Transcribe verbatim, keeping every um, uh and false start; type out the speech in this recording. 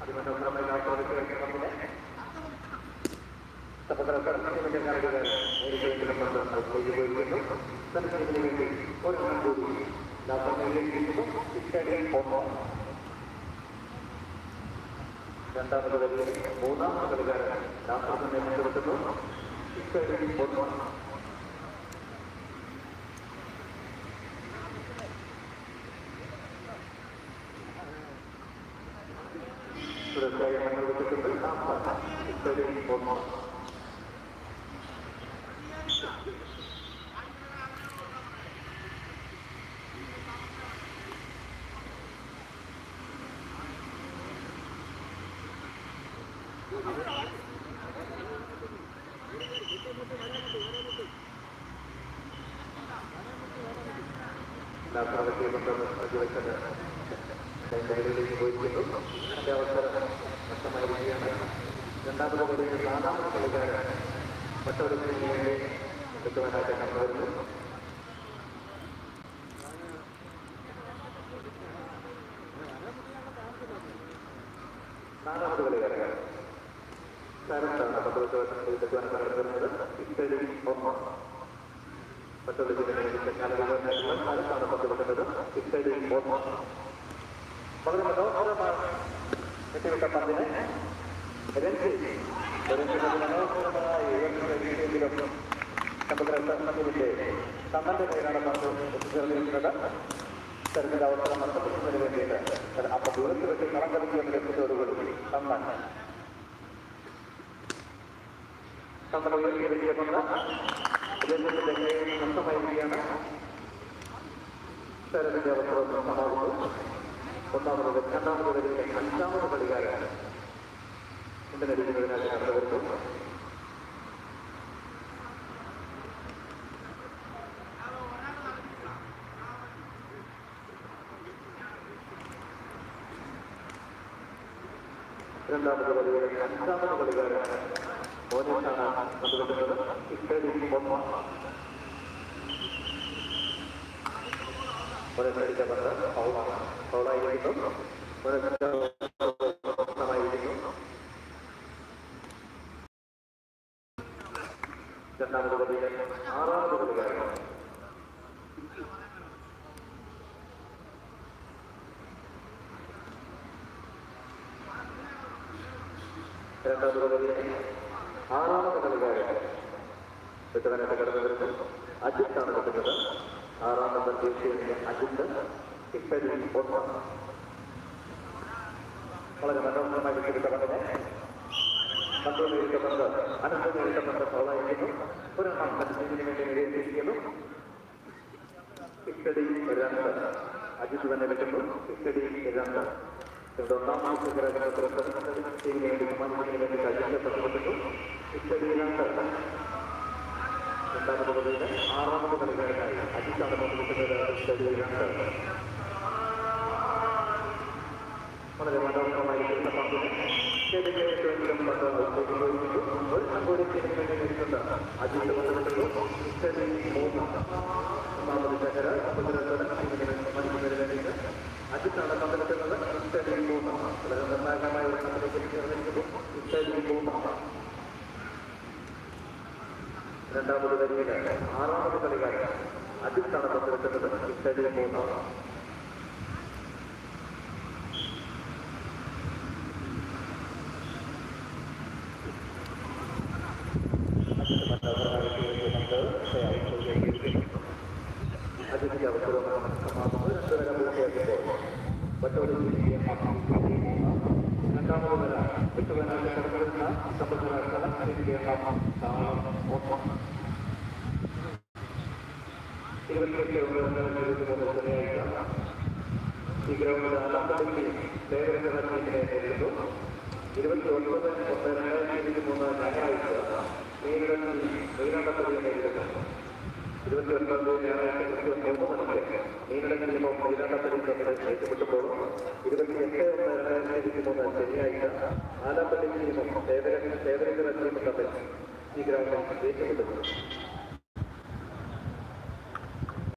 അതിമനോഹരമായി ആസ്വദിക്കുന്ന സഹോദരക്കാരുടെ വേണ്ടി ഒരു കൂടി രണ്ടാമത് കളിയിൽ മൂന്നാമത് കളിക്കാരൻ രാഷ്ട്രത്തിനെ മുൻനിർത്തുന്നു. സുരക്ഷായി അനുവദിച്ചിട്ടുണ്ട്. ിലേക്ക് പോയിരിക്കുന്നു. അതിന്റെ അവസരം നഷ്ടമായിരിക്കുകയാണ്. രണ്ടാമത് കളിയിൽ നാലാമത് കളിക്കാരൻ മറ്റൊരു വേണ്ടി എത്തുവാനായിട്ട് കണ്ടുവരുന്നു. നാലാമത് കളിക്കാരൻ ശരത്താണ് എത്തുവാൻ കണ്ടുവരുന്നത്. മറ്റുള്ള ജില്ലകളിൽ ശരത്താണ് പങ്കെടുക്കുന്നത്. വളരെ മനോഹരമാണ് എത്തിവിട്ട പന്തിനെ മനോഹരമായ രീതിയിലും സമുദ്രത്തിന്റെ കണ്ണന്റെ പേരാണ് പന്ത് എത്തിച്ചേർന്നിരിക്കുന്നത്. തെരഞ്ഞെടുപ്പ് അവസരം നഷ്ടപ്പെടുന്നതിന് വേണ്ടിയിട്ട് അപ്പൊ ദൂരത്ത് വെച്ച് കളം കളിക്കുന്ന എത്തിച്ചോടുകൂടി കണ്ണൻ കണ്ണൻ ഉയർത്തിയിരിക്കുന്ന നഷ്ടമായിരിക്കുകയാണ്. തെരഞ്ഞെടുപ്പ് അവസരം നഷ്ടമാകുന്നു. ഒന്നാമത് രണ്ടാമത് കളിയിലെ അഞ്ചാമത് കളിക്കാരാണ് എന്റെ നടിക്കുന്നതിനായി കണ്ടുവരുന്നു. രണ്ടാമത് കളിയിലെ അഞ്ചാമത് കളിക്കാരാണ് മോനേഷാണ് കണ്ടുവരുന്നത്. ഒരടിക്കപ്പെട്ട ഫൗളാണ്. ഫൗളായിരിക്കുന്നു. നഷ്ടമായിരിക്കുന്നു. രണ്ടാമത് കളിയിലെ ആറാമത് കളിക്കാരാണ് രണ്ടാമത് കളിയിലെ ആറാമത് കളിക്കാരാണ് എത്തുവാനായിട്ട് കടന്നു വരുന്നു. അജിത്താണ് കിട്ടുന്നത്. ആറാം നമ്പർ ദേശീയ അജിത്ത് വളരെ മനോഹരമായി വിട്ടിരിക്കപ്പെട്ടത് മറ്റൊരു നേരിട്ടപ്പെട്ടത് അനന്ത നേരിട്ടപ്പെട്ട ഫൗളായിരിക്കുന്നു. ഒരെണ്ണം മത്സരത്തിന് വേണ്ടി നിരീക്ഷിക്കുന്നു. ഇക്കടി രണ്ട് അജിത്ത് തന്നെ വെക്കുന്നു. ഇക്കടി രണ്ട് ഇവിടെ ഒന്നാമത്തെ ടീമിന് വേണ്ടി സമ്മാനിക്കുന്നതിന് വേണ്ടി അജിത്ത് പ്രവർത്തിക്കുന്നു. ഇക്കടി രണ്ട് രണ്ടാമത് കളിയിലെ ആറാമത് കളിക്കാരനായി അജിത്താണ് പങ്കെടുക്കുന്നത്. വളരെ മനോഹരമായിരിക്കുന്ന പന്തിനെ ഒരു സംഭവത്തിന് വേണ്ടി നിൽക്കുന്ന അജിത്ത് പങ്കെടുക്കുന്നു. ഒന്നാമത് ചകര സമ്മാനിക്കുന്നതിന് വേണ്ടിയിട്ട് അജിത്താണ് പങ്കെടുക്കുന്നത്. വളരെ നിർണായകമായ ഒരു സംഘത്തിലേക്ക് ചേർന്നിരിക്കുന്നു. രണ്ടാമത് കളിയിലെ ആറാമത് കളിക്കാരൻ അജിത്താണ് പങ്കെടുക്കുന്നത്. ഇറ്റലി മൂന്നാണ്. അജിത്തിന്റെ അവസരം നഷ്ടമാകുന്നത് രണ്ട് വര പൂർത്തിയാക്കുമ്പോൾ മറ്റൊരു രണ്ടാമത് വര എട്ടുവനാല് കടന്നിരുന്ന ഈ ഗ്രൗണ്ടിൽ അലമ്പടിക്ക് ദേവരംഗീനെ നേരിടുന്നു. ഇരുപത്തി ഒൻപത് ഒന്ന് രണ്ടായിരത്തി ഇരുപത്തി മൂന്ന് ഞായറാഴ്ച നീലകണ്ഠി നീലകണ്ഠയെ നേരിടുന്നു. ഇരുപത്തി ഒൻപത് ഞായറാഴ്ച കൃത്യം മൂന്ന് മണിക്ക് നീലകണ്ഠിനും നീലകണ്ഠയും തമ്മിൽ ഏറ്റുമുട്ടുമ്പോൾ ഇരുപത്തി എട്ട് ഒന്ന് രണ്ടായിരത്തി ഇരുപത്തി മൂന്ന് ശനിയാഴ്ച ആലമ്പള്ളിക്കും ദേവരംഗ ദേവരംഗ തമ്മിൽ ഈ ഗ്രൗണ്ടിൽ ഏറ്റുമുട്ടുന്നു.